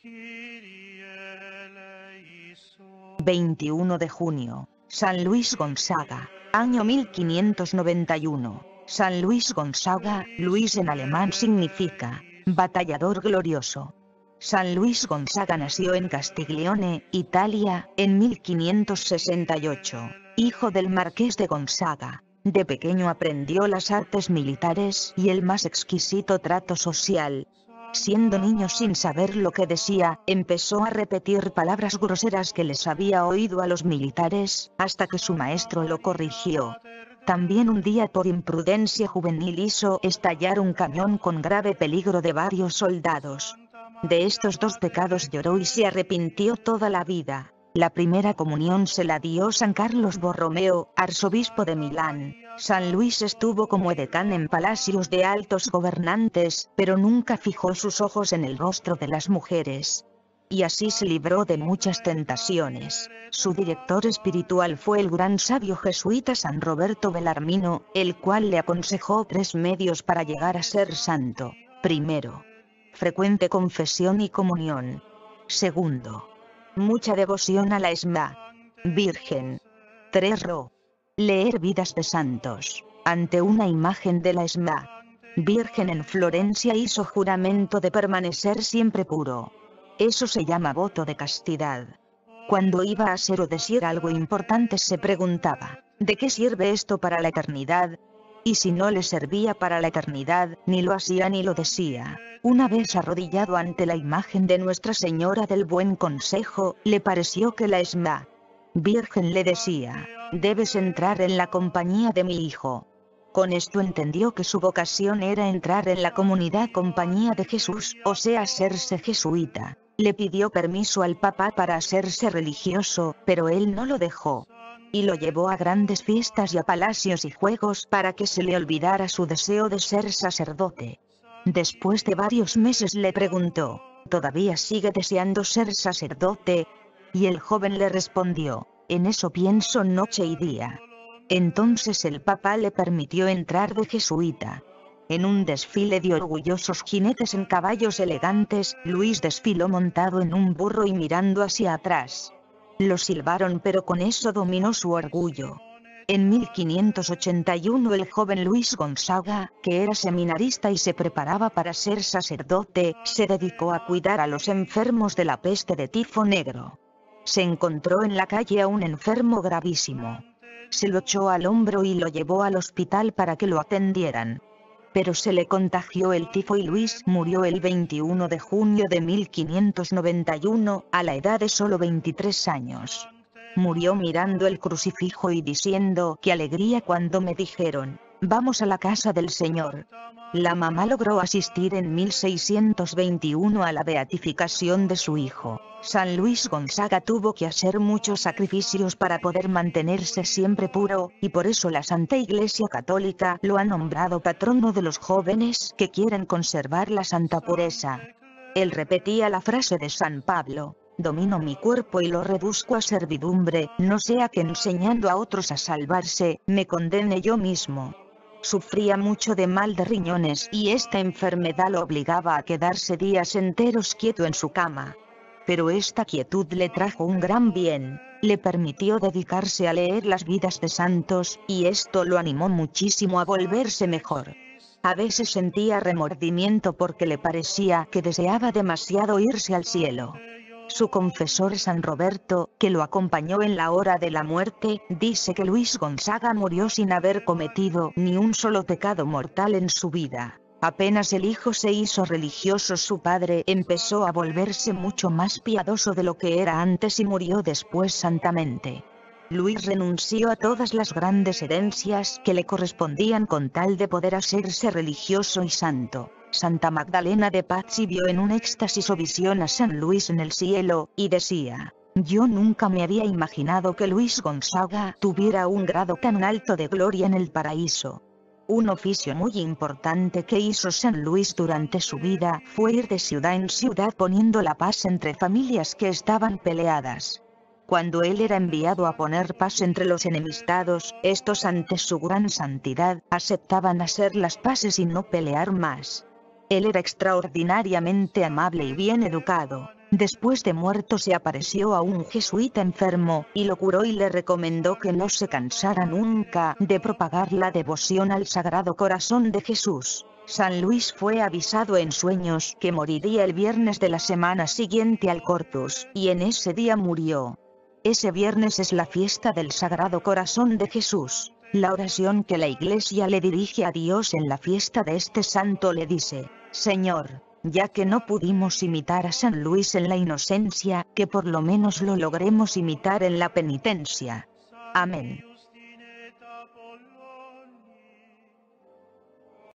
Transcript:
21 de junio, San Luis Gonzaga, año 1591. San Luis Gonzaga, Luis en alemán significa batallador glorioso. San Luis Gonzaga nació en Castiglione, Italia, en 1568, hijo del marqués de Gonzaga. De pequeño aprendió las artes militares y el más exquisito trato social. Siendo niño sin saber lo que decía, empezó a repetir palabras groseras que les había oído a los militares, hasta que su maestro lo corrigió. También un día por imprudencia juvenil hizo estallar un cañón con grave peligro de varios soldados. De estos dos pecados lloró y se arrepintió toda la vida. La primera comunión se la dio San Carlos Borromeo, arzobispo de Milán. San Luis estuvo como edecán en palacios de altos gobernantes, pero nunca fijó sus ojos en el rostro de las mujeres. Y así se libró de muchas tentaciones. Su director espiritual fue el gran sabio jesuita San Roberto Bellarmino, el cual le aconsejó 3 medios para llegar a ser santo. Primero, frecuente confesión y comunión. Segundo, mucha devoción a la Esma Virgen. 3. Leer vidas de santos. Ante una imagen de la Esma Virgen en Florencia hizo juramento de permanecer siempre puro. Eso se llama voto de castidad. Cuando iba a hacer o decir algo importante se preguntaba, ¿de qué sirve esto para la eternidad? Y si no le servía para la eternidad, ni lo hacía ni lo decía. Una vez arrodillado ante la imagen de Nuestra Señora del Buen Consejo, le pareció que la Esma Virgen le decía, debes entrar en la compañía de mi hijo. Con esto entendió que su vocación era entrar en la comunidad compañía de Jesús, o sea hacerse jesuita. Le pidió permiso al Papa para hacerse religioso, pero él no lo dejó. Y lo llevó a grandes fiestas y a palacios y juegos para que se le olvidara su deseo de ser sacerdote. Después de varios meses le preguntó, ¿todavía sigue deseando ser sacerdote? Y el joven le respondió, en eso pienso noche y día. Entonces el Papa le permitió entrar de jesuita. En un desfile de orgullosos jinetes en caballos elegantes, Luis desfiló montado en un burro y mirando hacia atrás. Lo silbaron, pero con eso dominó su orgullo. En 1581 el joven Luis Gonzaga, que era seminarista y se preparaba para ser sacerdote, se dedicó a cuidar a los enfermos de la peste de tifo negro. Se encontró en la calle a un enfermo gravísimo. Se lo echó al hombro y lo llevó al hospital para que lo atendieran. Pero se le contagió el tifo y Luis murió el 21 de junio de 1591, a la edad de solo 23 años. Murió mirando el crucifijo y diciendo, qué alegría cuando me dijeron, vamos a la casa del Señor. La mamá logró asistir en 1621 a la beatificación de su hijo. San Luis Gonzaga tuvo que hacer muchos sacrificios para poder mantenerse siempre puro, y por eso la Santa Iglesia Católica lo ha nombrado patrono de los jóvenes que quieren conservar la santa pureza. Él repetía la frase de San Pablo, domino mi cuerpo y lo reduzco a servidumbre, no sea que enseñando a otros a salvarse, me condene yo mismo. Sufría mucho de mal de riñones y esta enfermedad lo obligaba a quedarse días enteros quieto en su cama. Pero esta quietud le trajo un gran bien, le permitió dedicarse a leer las vidas de santos, y esto lo animó muchísimo a volverse mejor. A veces sentía remordimiento porque le parecía que deseaba demasiado irse al cielo. Su confesor San Roberto, que lo acompañó en la hora de la muerte, dice que Luis Gonzaga murió sin haber cometido ni un solo pecado mortal en su vida. Apenas el hijo se hizo religioso, su padre empezó a volverse mucho más piadoso de lo que era antes y murió después santamente. Luis renunció a todas las grandes herencias que le correspondían con tal de poder hacerse religioso y santo. Santa Magdalena de Pazzi vio en un éxtasis o visión a San Luis en el cielo, y decía, yo nunca me había imaginado que Luis Gonzaga tuviera un grado tan alto de gloria en el paraíso. Un oficio muy importante que hizo San Luis durante su vida fue ir de ciudad en ciudad poniendo la paz entre familias que estaban peleadas. Cuando él era enviado a poner paz entre los enemistados, estos ante su gran santidad, aceptaban hacer las paces y no pelear más. Él era extraordinariamente amable y bien educado. Después de muerto se apareció a un jesuita enfermo, y lo curó y le recomendó que no se cansara nunca de propagar la devoción al Sagrado Corazón de Jesús. San Luis fue avisado en sueños que moriría el viernes de la semana siguiente al Corpus, y en ese día murió. Ese viernes es la fiesta del Sagrado Corazón de Jesús. La oración que la Iglesia le dirige a Dios en la fiesta de este santo le dice: Señor, ya que no pudimos imitar a San Luis en la inocencia, que por lo menos lo logremos imitar en la penitencia. Amén.